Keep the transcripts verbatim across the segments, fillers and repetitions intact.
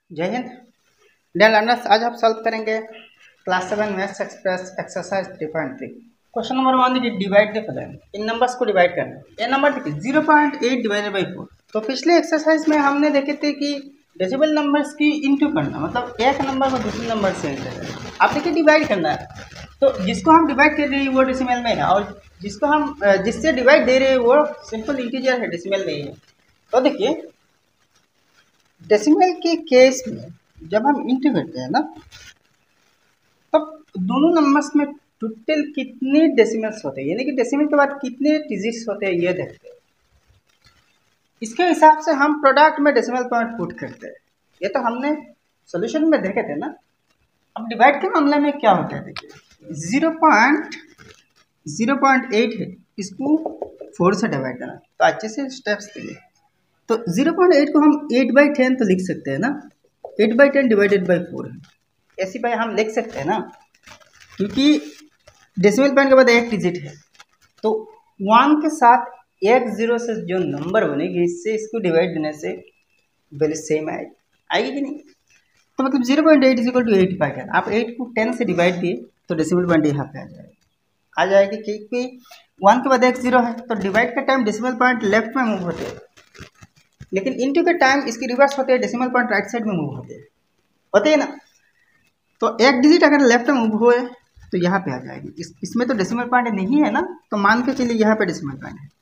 जय Hind. Dear learners, आज आप सॉल्व करेंगे class seven maths express exercise three point three. Question number one देखिए, डिवाइड द फॉलोइंग। इन नंबर्स को डिवाइड करना। ये नंबर देखिए zero point eight divided by four. तो पिछले एक्सरसाइज में हमने देखे थे कि डेसिमल नंबर्स की इंटू करना, मतलब एक नंबर को दूसरे नंबर से इंटू करना। आप देखिए डिवाइड करना है, तो जिसको हम डिवाइड कर रहे हैं वो डेसिमल में है, और जिसको हम जिससे डिवाइड दे रहे हैं वो सिंपल इंटीजर है, डेसिमल में ही है। तो देखिए डेसिमल के केस में जब हम इंटू करते हैं ना, तब तो दोनों नंबर्स में टोटल कितने डेसिमल्स होते हैं, यानी कि डेसिमल के बाद कितने डिजिट्स होते हैं ये देखते हैं। इसके हिसाब से हम प्रोडक्ट में डेसिमल पॉइंट पुट करते हैं। ये तो हमने सॉल्यूशन में देखे थे ना। अब डिवाइड के मामले में क्या होता है, देखिए zero point zero point eight है, इसको फोर से डिवाइड करना। तो अच्छे से स्टेप्स देखिए। तो जीरो पॉइंट एट को हम एट बाई टेन तो लिख सकते हैं ना, eight by ten divided by four है, ऐसी बाई हम लिख सकते हैं ना, क्योंकि डेसिमल पॉइंट के बाद एक डिजिट है। तो वन के साथ एक जीरो से जो नंबर बनेगी, इससे इसको डिवाइड देने से वैल्यू सेम आएगी आएगी कि नहीं। तो मतलब zero point eight is equal to eight by ten. आप एट को टेन से डिवाइड दिए तो डेसिमल पॉइंट यहाँ पे आ जाएगा आ जाएगी क्योंकि वन के बाद एक जीरो है। तो डिवाइड का टाइम डेसिमल पॉइंट लेफ्ट में मूव होते हैं, लेकिन इंटू के टाइम इसकी रिवर्स होते हैं, डेसिमल पॉइंट राइट साइड में मूव होते हैं होते हैं ना। तो एक डिजिट अगर लेफ्ट में मूव हुए तो यहाँ पे आ जाएगी। इस इसमें तो डेसिमल पॉइंट नहीं है ना, तो मान के चलिए यहाँ पे डेसिमल पॉइंट है,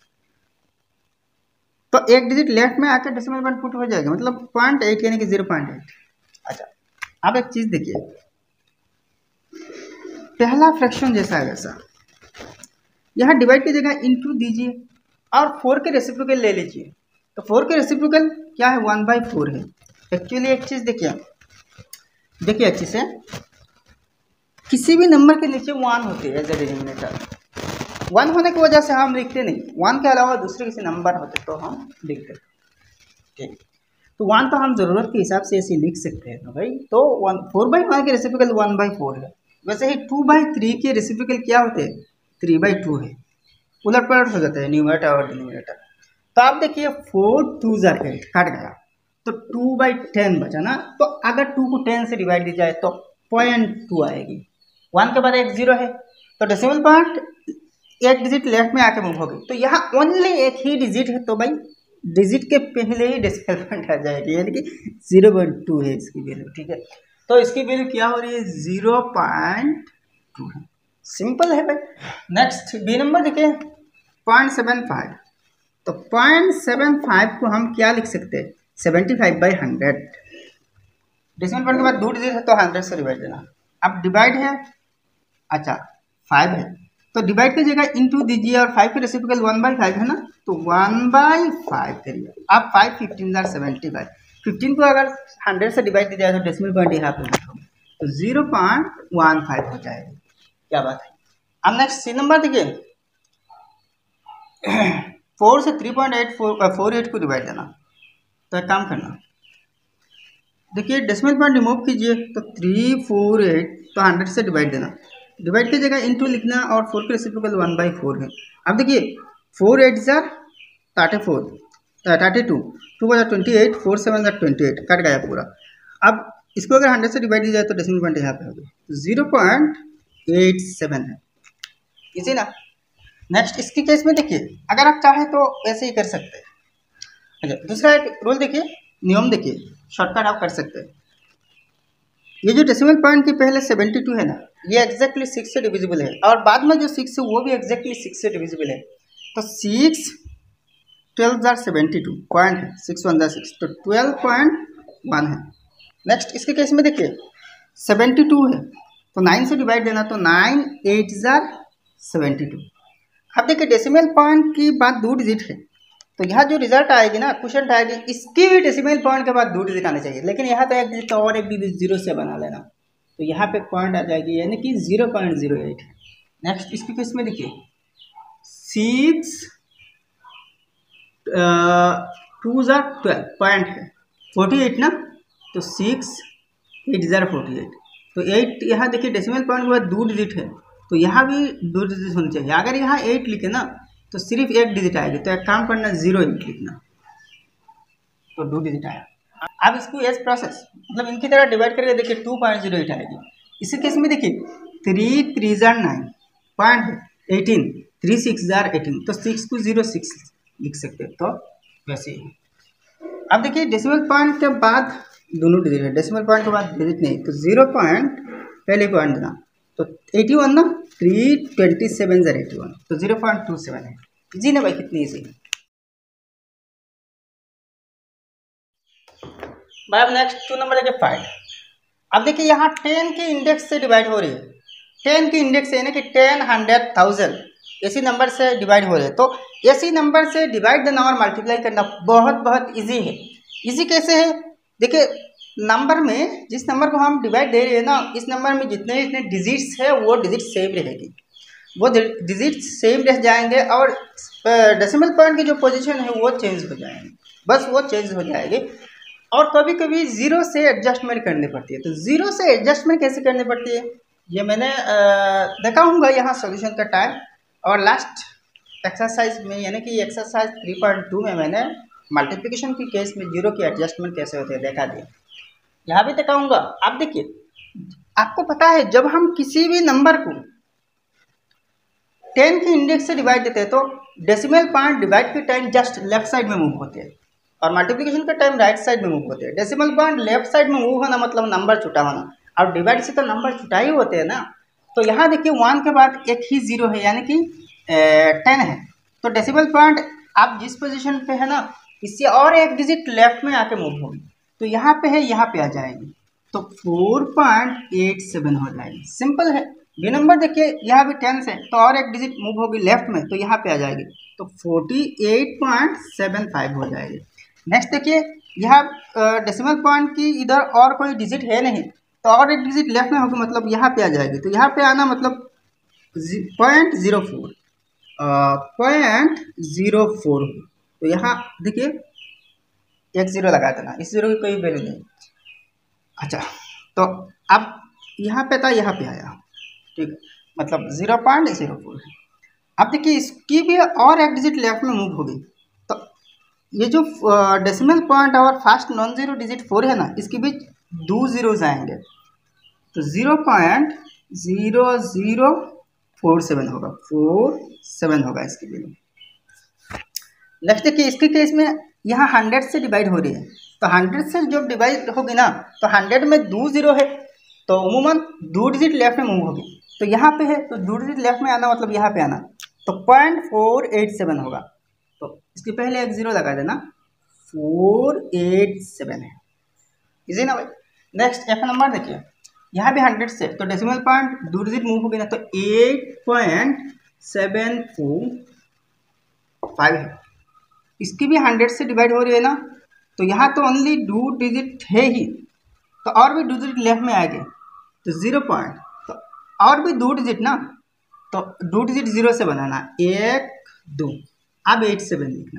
तो एक डिजिट लेफ्ट में आकर डेसिमल पॉइंट पुट हो जाएगा, मतलब पॉइंट एट यानी कि जीरो पॉइंट एट। अच्छा, आप एक चीज देखिए, पहला फ्रैक्शन जैसा है वैसा यहाँ डिवाइड की जगह इंटू दीजिए और फोर के रेसिप्रोकल ले लीजिए। तो फोर के रेसिप्रोकल क्या है, वन बाई फोर है। एक्चुअली एक चीज देखिए देखिए अच्छे से, किसी भी नंबर के नीचे वन होते हैं एज ए डिनोमिनेटर। वन होने की वजह से हम लिखते नहीं, वन के अलावा दूसरे किसी नंबर होते तो हम लिखते। ठीक, तो वन तो हम जरूरत के हिसाब से ऐसे लिख सकते हैं ना भाई। तो वन फोर बाई वन के रेसिप्रोकल वन बाई फोर है। वैसे ही टू बाई थ्री के रेसिप्रोकल क्या होते हैं, थ्री बाई टू है। उलट पलट हो जाता है न्यूमरेटर और डिनोमिनेटर। तो आप देखिए फोर टू जार एट कट गया, तो टू बाई टेन बचा ना। तो अगर टू को टेन से डिवाइड दी जाए तो पॉइंट टू आएगी। वन के बाद एक जीरो है, तो डेसिमल पॉइंट एक डिजिट लेफ्ट में आके मूव हो गई। तो यहाँ ओनली एक ही डिजिट है, तो भाई डिजिट के पहले ही डेसिमल पॉइंट आ जाएगी, यानी कि जीरो पॉइंट टू है इसकी वैल्यू। ठीक है, तो इसकी वैल्यू क्या हो रही है, जीरो पॉइंट टू है। सिंपल है भाई। नेक्स्ट बी नंबर देखिए, पॉइंट सेवन फाइव। तो पॉइंट सेवन फाइव को हम क्या लिख सकते हैं, seventy five by hundred. Decimal point के बाद दो डिजिट है तो हंड्रेड से डिवाइड देना। अब डिवाइड है, अच्छा फाइव है, तो डिवाइड की जगह इंटू दीजिए और फाइव के रेसिप्रोकल वन बाई फाइव है ना, तो वन बाई फाइव करिए। अब फाइव फिफ्टीन जार सेवेंटी फाइव, फिफ्टीन को अगर हंड्रेड से डिवाइड दी जाए तो डेसिमल पॉइंट यहाँ पे लिखोगे तो जीरो पॉइंट वन फाइव हो जाएगी। क्या बात है। अब नेक्स्ट सी नंबर देखिए, फोर से three point eight four four eight को डिवाइड देना। तो एक काम करना, देखिए डेसिमल पॉइंट रिमूव कीजिए, तो थ्री फोर एट तो हंड्रेड से डिवाइड देना। डिवाइड की जगह इंटू लिखना और फोर के रेसिप्रोकल वन बाई फोर है। अब देखिए फोर एट जार thirty four thirty two, two बजा ट्वेंटी एट, फोर सेवन जार ट्वेंटी एट, कट गया पूरा। अब इसको अगर हंड्रेड से डिवाइड दी जाए तो डेसिमल पॉइंट यहाँ पे होगी जीरो पॉइंट एट सेवन है, इसी ना। नेक्स्ट इसके केस में देखिए, अगर आप चाहें तो ऐसे ही कर सकते हैं। अच्छा, दूसरा एक रूल देखिए, नियम देखिए, शॉर्टकट आप कर सकते हैं। ये जो डेसिमल पॉइंट के पहले सेवेंटी टू है ना, ये एक्जैक्टली सिक्स से डिविजिबल है, और बाद में जो सिक्स है वो भी एक्जैक्टली सिक्स से डिविजिबल है। तो सिक्स ट्वेल्व जार सेवेंटी टू पॉइंट है, सिक्स वन जार सिक्स, तो ट्वेल्व पॉइंट वन है। नेक्स्ट इसके केस में देखिए सेवेंटी टू है, तो नाइन से डिवाइड देना, तो नाइन एट जार सेवेंटी टू। अब देखिए डेसिमल पॉइंट की बात दो डिजिट है, तो यहाँ जो रिजल्ट आएगी ना, क्वेश्चन आएगी, इसकी भी डेसिमल पॉइंट के बाद दो डिजिट आने चाहिए, लेकिन यहाँ तो एक डिजिट और एक डिजिट जीरो से बना लेना, तो यहाँ पे पॉइंट आ जाएगी, यानी कि zero point zero eight. Next इसके केस में देखिए सिक्स टू जार ट्वेल्व पॉइंट है, फोर्टी एट ना, तो सिक्स एट जार फोर्टी एट, तो एट यहाँ देखिए डेसिमल पॉइंट के बाद दो डिजिट है, तो यहाँ भी दो डिजिट होनी चाहिए। अगर यहाँ एट लिखे ना तो सिर्फ एक डिजिट आएगी, तो एक काम करना जीरो एट लिखना, तो दो डिजिट आया। अब इसको एज प्रोसेस मतलब इनकी तरह डिवाइड करके देखिए टू पॉइंट जीरो एट आएगी। इसी केस में देखिए थ्री थ्री जार nine point eighteen three six जार एटीन तो सिक्स को जीरो सिक्स लिख सकते हैं। तो वैसे ही अब देखिए डेसिमल पॉइंट के बाद दोनों डिजिट है, डेसिमल पॉइंट के बाद डिजिट नहीं तो जीरो पॉइंट पहले पॉइंट देना तो एटी वन ना थ्री ट्वेंटी सेवन जार एटी वन तो जीरो पॉइंट टू सेवन है। जी ना भाई कितनी ईजी है भाई। अब नेक्स्ट टू नंबर देखिए फाइव। अब देखिए यहाँ टेन के इंडेक्स से डिवाइड हो रही है, टेन की इंडेक्स है ना कि टेन हंड्रेड थाउजेंड ऐसी नंबर से डिवाइड हो रहे हैं। तो ऐसी नंबर से डिवाइड देना और मल्टीप्लाई करना बहुत बहुत इजी है। इजी कैसे है देखिए, नंबर में जिस नंबर को हम डिवाइड दे रहे हैं ना इस नंबर में जितने जितने डिजिट्स है वो डिजिट सेम रहेगी, वो डिजिट सेम रह जाएंगे और डेसिमल पॉइंट की जो पोजीशन है वो चेंज हो जाएंगे, बस वो चेंज हो जाएगी। और कभी कभी जीरो से एडजस्टमेंट करनी पड़ती है। तो जीरो से एडजस्टमेंट कैसे करनी पड़ती है ये मैंने देखा हूँगा यहाँ सॉल्यूशन का टाइम और लास्ट एक्सरसाइज में यानी कि एक्सरसाइज थ्री पॉइंट टू में मैंने मल्टीप्लिकेशन की केस में जीरो की एडजस्टमेंट कैसे होते हैं देखा दिया, यहाँ भी दिखाऊंगा। आप देखिए आपको पता है जब हम किसी भी नंबर को टेन के इंडेक्स से डिवाइड देते हैं तो डेसिमल पॉइंट डिवाइड के टाइम जस्ट लेफ्ट साइड में मूव होते हैं और मल्टीप्लिकेशन के टाइम राइट साइड में मूव होते हैं। डेसिमल पॉइंट लेफ्ट साइड में मूव होना मतलब नंबर छुटा होना और डिवाइड से तो नंबर छुटा ही होते हैं ना। तो यहाँ देखिए वन के बाद एक ही जीरो है यानी कि टेन है तो डेसिमल पॉइंट आप जिस पोजीशन पे है ना इससे और एक डिजिट लेफ्ट में आके मूव होगी तो यहाँ पे है यहाँ पे आ जाएगी तो फोर पॉइंट एट सेवन हो जाएगी। सिंपल है। बी नंबर देखिए यहाँ भी टेन से तो और एक डिजिट मूव होगी लेफ्ट में तो यहाँ पे आ जाएगी तो forty eight point seven five हो जाएगी। नेक्स्ट देखिए यहाँ डेसिमल पॉइंट की इधर और कोई डिजिट है नहीं तो और एक डिजिट लेफ्ट में होगी मतलब यहाँ पे आ जाएगी तो यहाँ पे आना मतलब point zero four point zero four तो यहाँ देखिए एक जीरो लगा देना, इस जीरो की कोई वैल्यू नहीं। अच्छा तो अब यहाँ पे था यहाँ पे आया ठीक है मतलब जीरो पॉइंट जीरो फोर। अब देखिए इसकी भी और एक डिजिट लेफ्ट में मूव होगी तो ये जो डेसिमल पॉइंट और first non zero digit four है ना इसके बीच दो जीरो आएंगे तो zero point zero zero four seven होगा फोर सेवन होगा इसकी वैल्यू। नेक्स्ट देखिए इसके केस में यहाँ हंड्रेड से डिवाइड हो रही है तो हंड्रेड से जब डिवाइड होगी ना तो हंड्रेड में दो जीरो है तो उमूमन दो डिजिट लेफ्ट में मूव होगी तो यहाँ पे है तो दो डिजिट लेफ्ट में आना मतलब यहाँ पे आना तो पॉइंट फोर एट सेवन होगा तो इसके पहले एक जीरो लगा देना फोर एट सेवन है। इजी ना भाई। नेक्स्ट एफ नंबर देखिए यहाँ भी हंड्रेड से तो डेसिमल पॉइंट दो डिजिट मूव होगी ना तो eight point seven four five है। इसकी भी हंड्रेड से डिवाइड हो रही है ना तो यहाँ तो ओनली दो डिजिट है ही तो और भी दो डिजिट लेफ्ट में आएंगे तो जीरो पॉइंट तो और भी दो डिजिट ना तो दो डिजिट जीरो से बनाना एक दो अब एट सेवन लिखना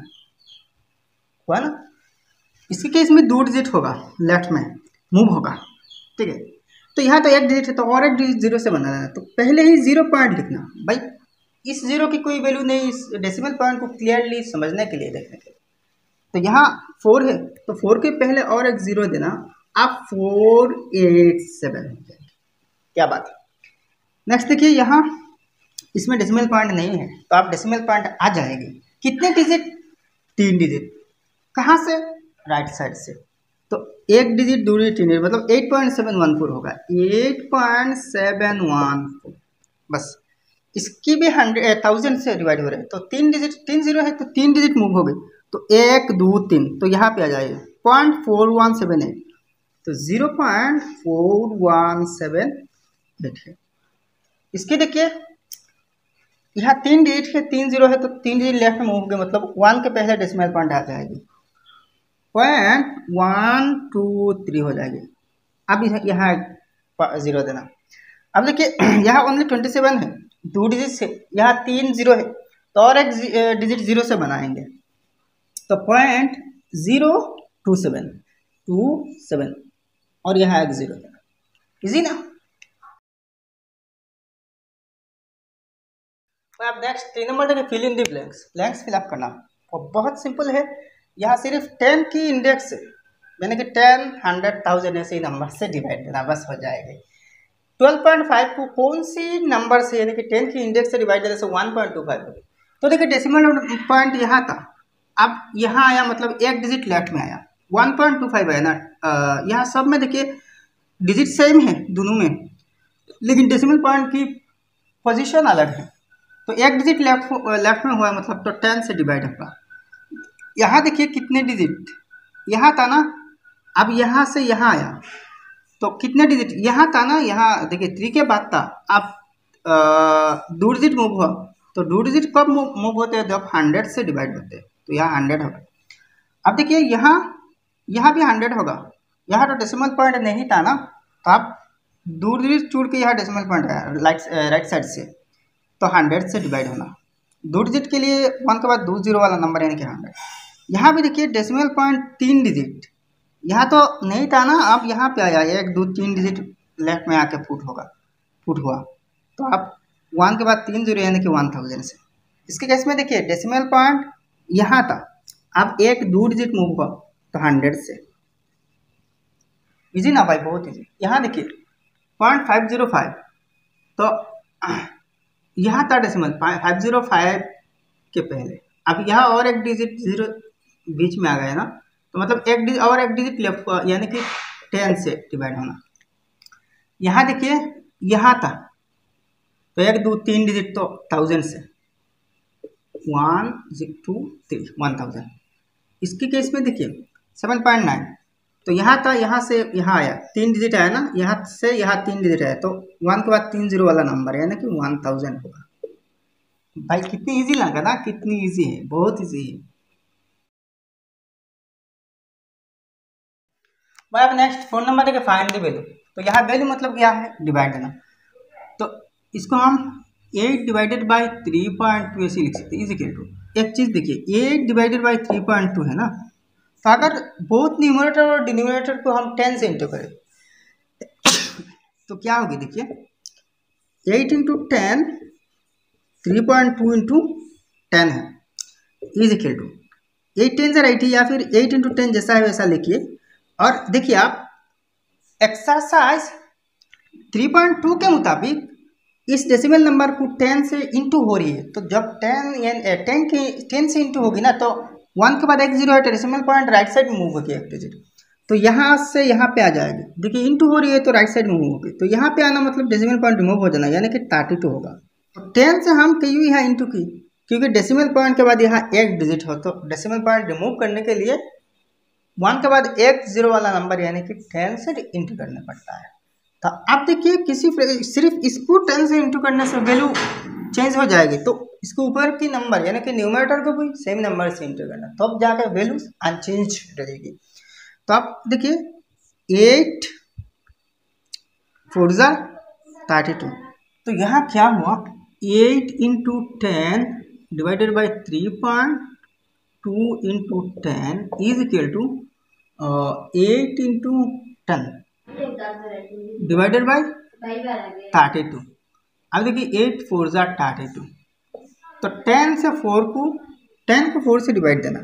हुआ ना। इसके केस में दो डिजिट होगा लेफ्ट में मूव होगा ठीक है तो यहाँ तो एक डिजिट है तो और एक डिजिट जीरो से बनाना है तो पहले ही जीरो पॉइंट लिखना भाई। इस जीरो की कोई वैल्यू नहीं, इस डेसिमल पॉइंट को क्लियरली समझने के लिए देखने के लिए। तो यहाँ फोर है तो फोर के पहले और एक जीरो देना आप फोर एट सेवन हो जाएगी। क्या बात है। नेक्स्ट देखिए यहाँ इसमें डेसिमल पॉइंट नहीं है तो आप डेसिमल पॉइंट आ जाएगी कितने डिजिट तीन डिजिट कहाँ से राइट साइड से तो एक डिजिट दो डिजिट तीन डिजिट मतलब eight point seven one four होगा eight point seven one four बस। इसकी भी हंड्रेड थाउजेंड से डिवाइड हो रहे हैं तो तीन डिजिट तीन जीरो है तो तीन डिजिट मूव हो गई तो एक दो तीन तो यहाँ पे आ जाएगा point four one seven eight तो zero point four one seven eight है। इसकी देखिए यहाँ तीन डिजिट है तीन जीरो है तो तीन डिजिट लेफ्ट में मूव हो गए मतलब वन के पहले डेसिमल पॉइंट आ जाएगी पॉइंट वन टू थ्री हो जाएगी। अब यहाँ जीरो देना। अब देखिए यहाँ ओनली ट्वेंटी सेवन है दो डिजिट से यहाँ तीन जीरो है तो और एक डिजिट जीरो से बनाएंगे तो point zero two seven two seven और यहाँ एक जीरो देना। इजी ना। अब नेक्स्ट तीन नंबर देखिए fill in the blanks blanks fill up करना और बहुत सिंपल है। यहाँ सिर्फ टेन की इंडेक्स यानी कि टेन हंड्रेड थाउजेंड ऐसे ही नंबर से डिवाइड देना, बस हो जाएगी। ट्वेल्व पॉइंट फाइव को कौन सी नंबर से यानी कि टेन की इंडेक्स से डिवाइड देने से वन पॉइंट टू फाइव होगी। तो देखिए डेसिमल पॉइंट यहाँ था, अब यहाँ आया मतलब एक डिजिट लेफ्ट में आया, वन पॉइंट टू फाइव आया ना। यहाँ सब में देखिए डिजिट सेम है दोनों में, लेकिन डेसिमल पॉइंट की पोजीशन अलग है। तो एक डिजिट लेफ्ट लेफ्ट में हुआ मतलब तो टेन से डिवाइड होगा। यहाँ देखिए कितने डिजिट, यहाँ था ना, अब यहाँ से यहाँ आया तो कितने डिजिट यहाँ था ना, यहाँ देखिए थ्री के बाद था, अब दो डिजिट मूव हुआ। तो दो डिजिट कब मूव होते हैं, जब हंड्रेड से डिवाइड होते हैं, तो यहाँ हंड्रेड होगा। अब देखिए यहाँ यहाँ भी हंड्रेड होगा, यहाँ तो डेसिमल पॉइंट नहीं था ना, तो आप दो डिजिट छोड़ के यहाँ डेसिमल पॉइंट आया राइट राइट साइड से, तो हंड्रेड से डिवाइड होना। दो डिजिट के लिए वन के बाद दो जीरो वाला नंबर यानी कि हंड्रेड। यहाँ भी देखिए डेसिमल पॉइंट तीन डिजिट, यहाँ तो नहीं था ना, अब यहाँ पे आया एक दो तीन डिजिट लेफ्ट में आके फुट होगा फुट हुआ, तो आप वन के बाद तीन जीरो यानी कि वन थाउजेंड से। इसके केस में देखिए डेसिमल पॉइंट यहाँ था, अब एक दो डिजिट मूव हुआ तो हंड्रेड से। इजी ना भाई, बहुत इजी। यहाँ देखिए पॉइंट फाइव जीरो फाइव, तो यहाँ था डेसिमल फाइव जीरो फाइव के पहले, अब यहाँ और एक डिजिट जीरो बीच में आ गया ना, तो मतलब एक डिजिट और एक डिजिट लेफ्ट हुआ यानी कि टेन से डिवाइड होना। यहाँ देखिए यहाँ था, तो एक दो तीन डिजिट तो थाउजेंड से, one two three one thousand. इसके केस में देखिए सेवन पॉइंट नाइन, तो यहाँ था, यहाँ से यहाँ आया तीन डिजिट आया ना, यहाँ से यहाँ तीन डिजिट आया, तो वन के बाद तीन जीरो वाला नंबर है ना कि वन थाउजेंड होगा। भाई कितनी इजी लगा ना, कितनी इजी है, बहुत इजी है भाई। अब नेक्स्ट फोन नंबर देखिए फाइंड द वैल्यू, तो यहाँ वैल्यू मतलब क्या है, डिवाइड देना। तो इसको हम eight divided by three point two ऐसे लिख सकते हैं, इज इक्वल टू। एक चीज़ देखिए eight divided by three point two है ना, तो अगर बोथ न्यूमरेटर और डिनोमिनेटर को हम टेन से इंटू करें तो क्या होगी, देखिए eight into ten three point two into ten है, is equal to eight ten जरा एटी, या फिर एट इंटू टेन जैसा है वैसा लिखिए। और देखिए आप एक्सरसाइज थ्री पॉइंट टू के मुताबिक इस डेसिमल नंबर को टेन से इंटू हो रही है, तो जब टेन यानी टेन की टेन से इंटू होगी ना, तो वन के बाद एक जीरो है, तो डेसिमल पॉइंट राइट साइड में मूव होगी एक डिजिट, तो यहाँ से यहाँ पे आ जाएगी। देखिए इंटू हो रही है तो राइट साइड में मूव होगी, तो यहाँ पे आना मतलब डेसिमल पॉइंट रिमूव हो जाना, यानी कि थर्टी टू होगा। तो टेन से हम क्यों यहाँ इंटू की, क्योंकि डेसिमल पॉइंट के बाद यहाँ एक डिजिट हो, तो डेसिमल पॉइंट रिमूव करने के लिए वन के बाद एक जीरो वाला नंबर यानी कि टेन से इंटू करना पड़ता है। तो आप देखिए किसी सिर्फ इसको टेन से इंटू करने से वैल्यू चेंज हो जाएगी, तो इसको ऊपर की नंबर यानी कि न्यूमरेटर को भी सेम नंबर से इंटू करना, तब तो जाकर वैल्यू अनचेंज रहेगी। तो आप देखिए एट फोर जार थर्टी टू, तो यहाँ क्या हुआ, eight into ten divided by three point two into ten is equal to eight into ten divided by thirty two. अब देखिए एट फोर जार थर्टी टू, तो टेन से फोर को टेन को फोर से डिवाइड देना,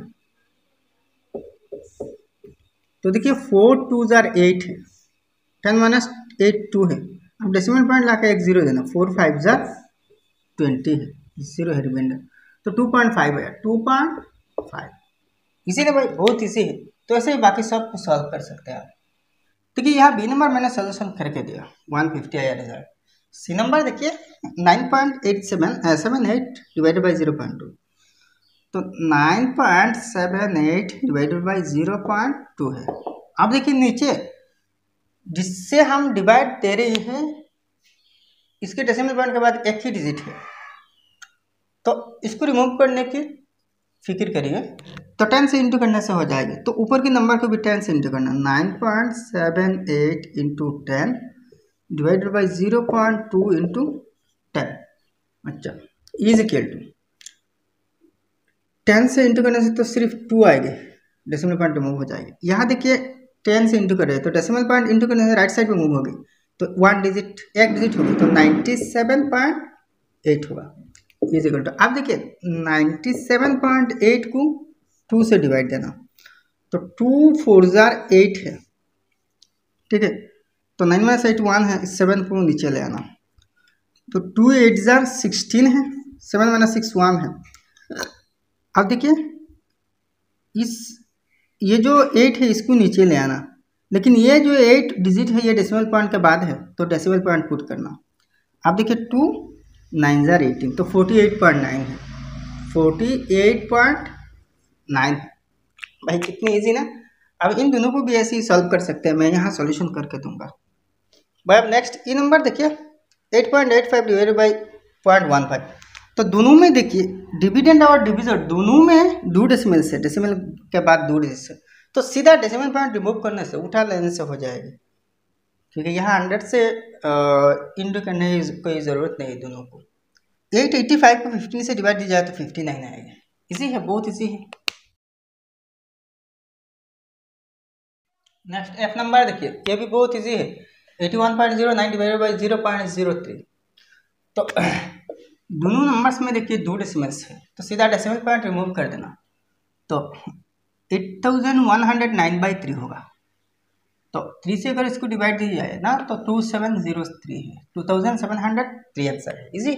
तो देखिए फोर टू जार एट है, टेन माइनस एट टू है, अब डेसिमल पॉइंट लाकर एक जीरो देना, फोर फाइव जार ट्वेंटी है, जीरो है रिमाइंडर, तो टू पॉइंट फाइव है, टू पॉइंट फाइव। इसीलिए भाई बहुत इजी है, तो ऐसे ही बाकी सब को सॉल्व कर सकते हैं आप। देखिए यहाँ बी नंबर मैंने सोल्यूशन करके दिया, वन फिफ्टी आया रिजल्ट। सी नंबर देखिए nine point eight seven seven eight divided by zero point two, तो nine point seven eight divided by zero point two है। अब देखिए नीचे जिससे हम डिवाइड दे रहे हैं इसके डेसिमल पॉइंट के बाद एक ही डिजिट है, तो इसको रिमूव करने की फिक्र करिए, तो टेन से इंटू करने से हो जाएगी, तो ऊपर के नंबर को भी टेन से इंटू करना, nine point seven eight into ten divided by zero point two into ten. अच्छा इज इक्वल टू टेन से इंटू करने से तो सिर्फ टू आएगी, डेसिमल पॉइंट मूव हो जाएगी। यहाँ देखिए टेन से इंटू कर रहे हैं, तो डेसिमल पॉइंट इंटू करने से राइट साइड में मूव होगी, तो वन डिजिट एक डिजिट होगी, तो नाइन्टी सेवन पॉइंट एट होगा इज इक्वल टू। अब देखिए नाइन्टी सेवन पॉइंट एट को टू से डिवाइड देना, तो टू फोर जार एट है, ठीक है। तो नाइन माइनस एट वन है, इस सेवन को नीचे ले आना। तो टू एट जार सिक्सटीन है, सेवन माइनस सिक्स वन है। अब देखिए इस ये जो एट है इसको नीचे ले आना, लेकिन ये जो एट डिजिट है ये डेसिमल पॉइंट के बाद है, तो डेसिमल पॉइंट पुट करना। अब देखिए टू नाइन जार एटीन, तो फोर्टी एट पॉइंट नाइन है, फोर्टी एट पॉइंट नाइन। भाई कितनी इजी ना। अब इन दोनों को भी ऐसे ही सॉल्व कर सकते हैं, मैं यहाँ सॉल्यूशन करके दूंगा। भाई अब नेक्स्ट ई नंबर देखिए, eight point eight five divided by point one five. तो दोनों में देखिए डिविडेंड और डिविजर दोनों में दो डेसिमल से, डेसिमल के बाद दो डिजिट से, तो सीधा डेसिमल पॉइंट रिमूव करने से, उठा लेने से हो जाएगी, क्योंकि यहाँ हंड्रेड से इंटू करने की कोई ज़रूरत नहीं है दोनों को। एट एट्टी फाइव को फिफ्टीन से डिवाइड दी जाए तो फिफ्टी नाइन आएगा। इजी है, बहुत इजी है। नेक्स्ट एफ नंबर देखिए, ये भी बहुत इजी है, eighty one point zero nine divided by zero point zero three. तो दोनों नंबर्स में देखिए दो डेसिमल्स है, तो सीधा डेसिमल पॉइंट रिमूव कर देना, तो eight thousand one hundred nine by three होगा। तो थ्री से अगर इसको डिवाइड दिया जाए ना तो टू सेवन ज़ीरो थ्री है, two thousand seven hundred three answer है। इजी।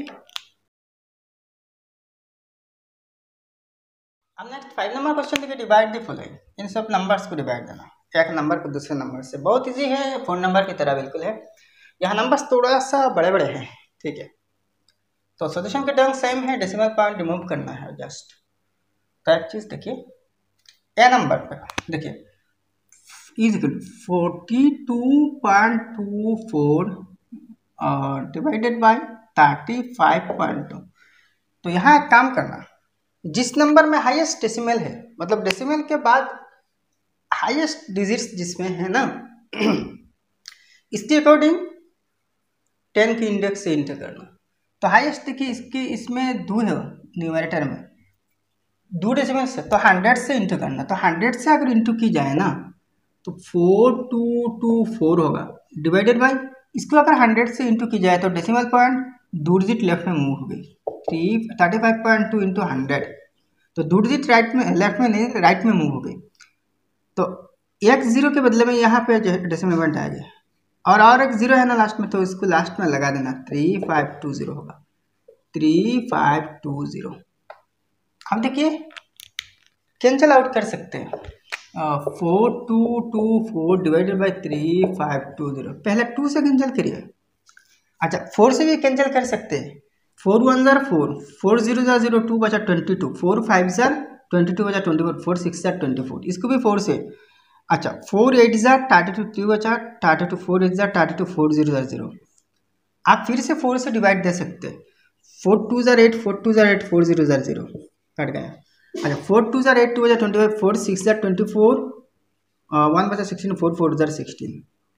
अब नेक्स्ट फाइव नंबर क्वेश्चन देखिए, डिवाइड द फॉलोइंग। इन सब नंबर्स को डिवाइड देना, एक नंबर को दूसरे नंबर से। बहुत इजी है, फोन नंबर की तरह बिल्कुल है। यहाँ नंबर्स थोड़ा सा बड़े बड़े हैं, ठीक है। तो सॉल्यूशन के टर्म सेम है, डेसिमल पॉइंट रिमूव करना है जस्ट। करेक्ट चीज देखिए, ए नंबर पर देखिए is equal forty two point two four divided by thirty five point two. तो यहाँ एक काम करना, जिस नंबर में हाईएस्ट डेसिमल है, मतलब डेसिमल के बाद हाईएस्ट डिजिट्स जिसमें है ना, इसके अकॉर्डिंग टेन की इंडेक्स से इंटर करना। तो हाईएस्ट देखिए इसके इसमें दो है न्यूमरेटर में, दो डेसिमल से, तो हंड्रेड से इंटू करना। तो हंड्रेड से अगर इंटू की जाए ना तो फोर टू टू फोर होगा, डिवाइडेड बाई इसको अगर हंड्रेड से इंटू की जाए तो डेसिमल पॉइंट दो डिजिट लेफ्ट में मूव हो गई, three thirty five point two into hundred, तो दो डिजिट राइट में, लेफ्ट में नहीं राइट में मूव हो गई। तो एक जीरो के बदले में यहाँ पे डेसिमल पॉइंट आ गया, और और एक जीरो है ना लास्ट में, तो इसको लास्ट में लगा देना, थ्री फाइव टू जीरो होगा, थ्री फाइव टू जीरो। अब देखिए कैंसिल आउट कर सकते हैं, four two two four divided by three five two zero. पहले टू से कैंसिल करिए, अच्छा फोर से भी कैंसिल कर सकते हैं, फोर वन जार फोर, फोर जीरो जार जीरो, टू बचा ट्वेंटी टू, फोर फाइव जार ट्वेंटी टू बचा ट्वेंटी फोर, फोर सिक्स जार ट्वेंटी फोर, इसको भी फोर से। अच्छा फोर एट जार थर्टी टू, थ्री बचा थर्टी टू, फोर एट जार थर्टी टू, फोर जीरो जार जीरो। आप फिर से फोर से डिवाइड दे सकते हैं, फोर टू जार एट, फोर टू जार एट, फोर जीरो जार जीरो, कट गया। अच्छा फोर टू जार एट, टू बजा ट्वेंटी फाइव, फोर सिक्स जार ट्वेंटी फोर, वन बचा सिक्सटीन, फोर फोर जार सिक्सटीन।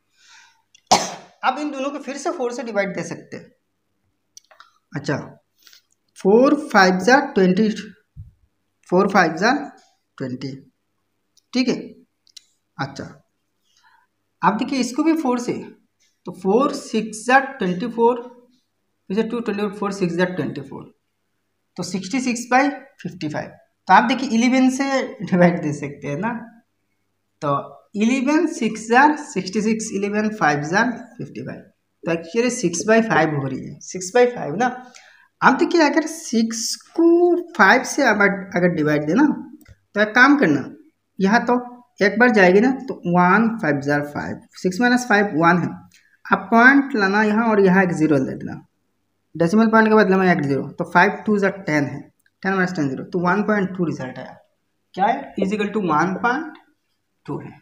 अब इन दोनों को फिर से फोर से डिवाइड दे सकते हैं। अच्छा फोर फाइव जार ट्वेंटी, फोर फाइव जार ट्वेंटी, ठीक है। अच्छा अब देखिए इसको भी फोर से, तो फोर सिक्स जार twenty four, two twenty four, four six जार ट्वेंटी फोर, तो sixty six by fifty five. तो आप देखिए इलेवन से डिवाइड दे सकते हैं ना, तो इलेवन सिक्स जार सिक्सटी सिक्स, इलेवन फाइव जार फिफ्टी फाइव, तो एक्चुअली सिक्स बाई फाइव हो रही है, सिक्स बाई फाइव ना। आप देखिए अगर सिक्स को फाइव से अगर डिवाइड देना तो एक काम करना, यहाँ तो एक बार जाएगी ना, तो वन फाइव जार five, six minus five one है, आप पॉइंट लाना यहाँ और यहाँ एक जीरो ले देना, डेसिमल पॉइंट के बदले में एक जीरो, तो फाइव टू जार टेन है, टेन माइनस टेन जीरो, तो वन पॉइंट टू रिजल्ट आया, क्या है is equal two one point two है।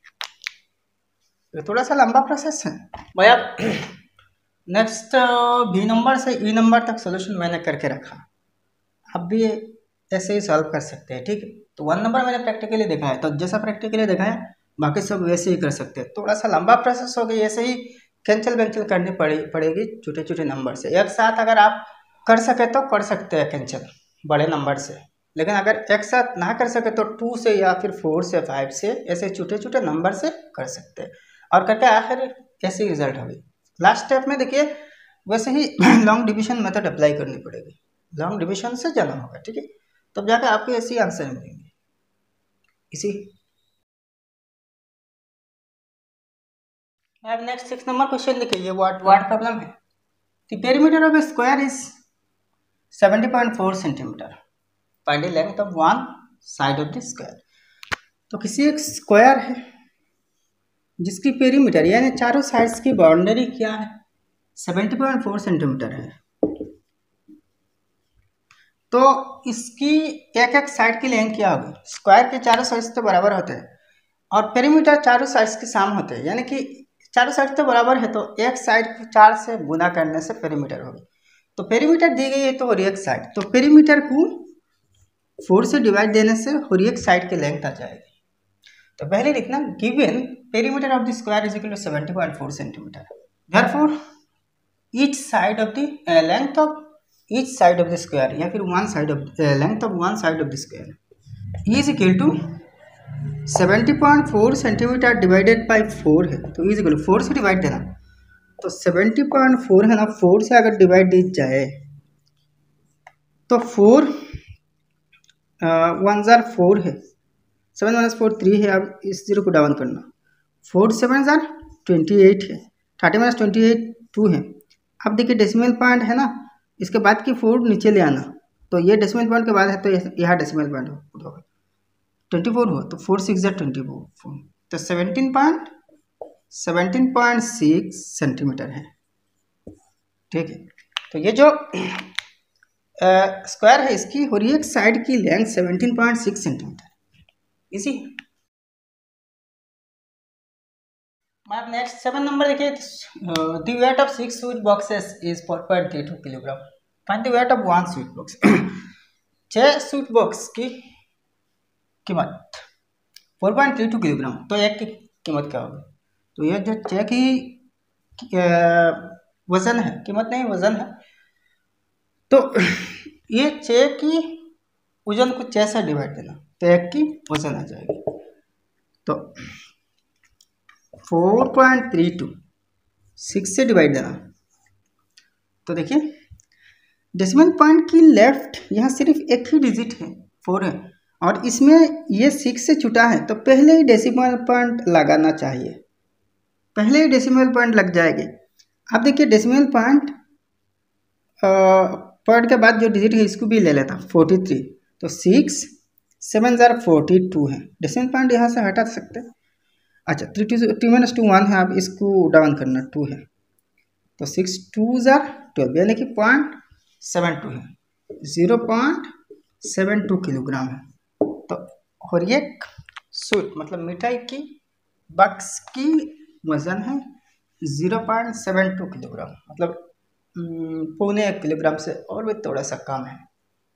ये थोड़ा सा लंबा प्रोसेस है भाई। अब नेक्स्ट बी नंबर से ई नंबर तक सोल्यूशन मैंने करके रखा, अब भी ऐसे ही सॉल्व कर सकते हैं, ठीक है। तो वन नंबर मैंने प्रैक्टिकली देखा है, तो जैसा प्रैक्टिकली देखा है बाकी सब वैसे ही कर सकते हैं। थोड़ा सा लंबा प्रोसेस हो गया, ऐसे ही कैंसिल वैंसिल करनी पड़े पड़ेगी छोटे छोटे नंबर से। एक साथ अगर आप कर सके तो कर सकते हैं कैंसिल बड़े नंबर से, लेकिन अगर एक साथ ना कर सके तो टू से या फिर फोर से फाइव से ऐसे छोटे छोटे नंबर से कर सकते हैं, और करके आखिर ऐसे रिजल्ट होगी। लास्ट स्टेप में देखिए वैसे ही लॉन्ग डिवीजन मेथड अप्लाई करनी पड़ेगी, लॉन्ग डिवीजन से जाना होगा, ठीक है, तब जाकर आपको ऐसे ही आंसर मिलेंगे। इसी अब नेक्स्ट सिक्स नंबर क्वेश्चन देखिए, व्हाट व्हाट प्रॉब्लम है। The perimeter of a square is seventy point four centimeter, find the length of one side of the square. तो किसी एक स्क्वायर है जिसकी पेरीमीटर यानी चारों साइड्स की बाउंड्री क्या है, सेवेंटी पॉइंट फोर सेंटीमीटर है। तो इसकी एक एक साइड की लेंथ क्या होगी, स्क्वायर के चारों साइड्स तो बराबर होते हैं और पेरीमीटर चारों साइड्स के समान होते हैं, यानी कि चारों साइड तो बराबर है तो एक साइड को चार से गुना करने से पेरीमीटर होगी। तो पेरीमीटर दी गई है तो हर एक साइड, तो पेरीमीटर को फोर से डिवाइड देने से हर एक साइड की लेंथ आ जाएगी। तो पहले लिखना, given perimeter of the square is equal to seventy point four centimeter, therefore each side of the length of each side of the square या फिर one side of length of one side of the square is equal to seventy point four centimeter divided by four है। तो is equal four से divide देना, तो seventy point four है ना, four से अगर डिवाइड दी जाए तो फोर वन जार फोर है, सेवन माइनस फोर थ्री है। अब इस जीरो को डाउन करना, फोर सेवन जार ट्वेंटी एट है, thirty minus twenty eight two है। अब देखिए डेसिमल पॉइंट है ना, इसके बाद की फोर नीचे ले आना, तो ये डेसिमल पॉइंट के बाद है तो यहाँ डेसिमल पॉइंट होगा, ट्वेंटी फोर हो तो फोर सिक्स जार ट्वेंटी फोर, तो seventeen point seventeen point six centimeter है। ठीक है, तो ये जो स्क्वायर है इसकी और एक साइड की length seventeen point six centimeter, इसी। आप नेक्स्ट सेवन नंबर देखिए, the weight of six sweet boxes is four point three two kilogram, find the weight of one sweet box. छह स्वीट बॉक्स की कीमत four point three two kilogram, तो एक की कीमत क्या होगी। तो ये जो छह की वजन है, कीमत नहीं वजन है, तो ये छः की वजन को छः से डिवाइड देना तो एक की वजन आ जाएगी। तो four point three two six से डिवाइड देना, तो देखिए डेसिमल पॉइंट की लेफ्ट यहाँ सिर्फ एक ही डिजिट है, फोर है, और इसमें ये सिक्स से छुटा है तो पहले ही डेसिमल पॉइंट लगाना चाहिए, पहले ही डेसिमल पॉइंट लग जाएगी। अब देखिए डेसिमल पॉइंट पॉइंट के बाद जो डिजिट है इसको भी ले लेता, फोर्टी थ्री, तो सिक्स सेवन ज़ार फोर्टी टू है, डेसिमल पॉइंट यहाँ से हटा सकते हैं। अच्छा three two two minus two one है, आप इसको डाउन करना, टू है, तो सिक्स टू ज़ार ट्वेल्व, यानी कि पॉइंट सेवन टू है, zero point seven two kilogram है। तो और एक स्वीट मतलब मिठाई की बक्स की वजन है zero point seven two kilogram, मतलब पौने एक किलोग्राम से और भी थोड़ा सा कम है।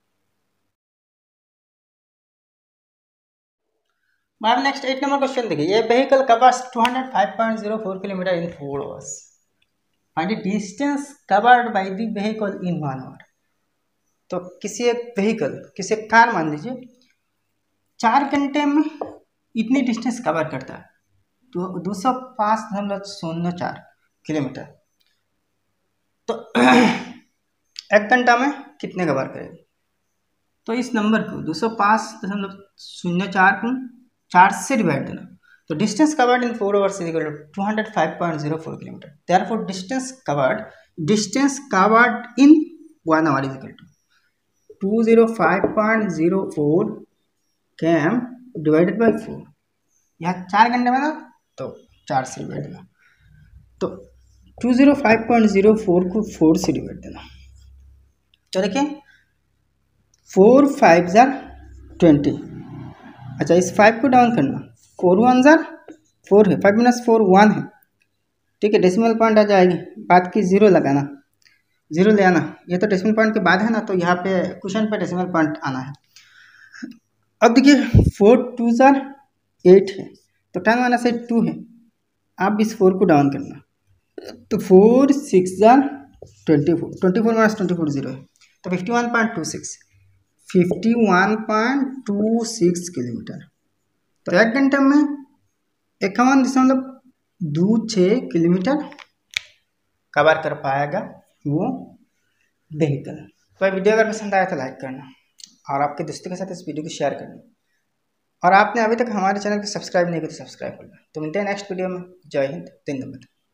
Ma'am next eight number question देखिए, ये vehicle covers two hundred five point zero four kilometer in four hours, find the distance covered by the vehicle in one hour. तो किसी एक व्हीकल, किसी एक कार मान लीजिए, चार घंटे में इतनी डिस्टेंस कवर करता है, तो दो सौ पाँच दशमलव शून्य चार किलोमीटर, तो एक घंटा में कितने कवर करेगी। तो इस नंबर को दो सौ पाँच दशमलव शून्य चार को चार से डिवाइड देना, तो distance covered in four hours is equal to two hundred five point zero four kilometer, therefore distance covered distance covered in one hour is equal to two zero five point zero four km divided by four, यहाँ चार घंटे में ना तो चार से divide देना, तो two zero five point zero four को फोर से डिवाइड देना, तो देखिए फोर फाइव ज़ार ट्वेंटी। अच्छा इस फाइव को डाउन करना, फोर वन ज़ार फोर है, फाइव माइनस फोर वन है, ठीक है, डेसिमल पॉइंट आ जाएगी, बाद की ज़ीरो लगाना, ज़ीरो ले आना, ये तो डेसिमल पॉइंट के बाद है ना, तो यहाँ पे क्वेश्चन पे डेसिमल पॉइंट आना है। अब देखिए फोर टू ज़ार एट है, तो टेन माइनस एट टू है, आप इस फोर को डाउन करना, तो फोर सिक्स ज़ार twenty four, twenty four minus twenty four zero है, तो fifty one point two six fifty one point two six kilometer, तो एक घंटे में इक्यावन दशमलव दो छः किलोमीटर कवर कर पाएगा वो व्हीकल। तो वीडियो अगर पसंद आया तो लाइक करना और आपके दोस्तों के साथ इस वीडियो को शेयर करना, और आपने अभी तक हमारे चैनल को सब्सक्राइब नहीं किया तो सब्सक्राइब करना। तो मिलते हैं नेक्स्ट वीडियो में। जय हिंद, धन्यवाद।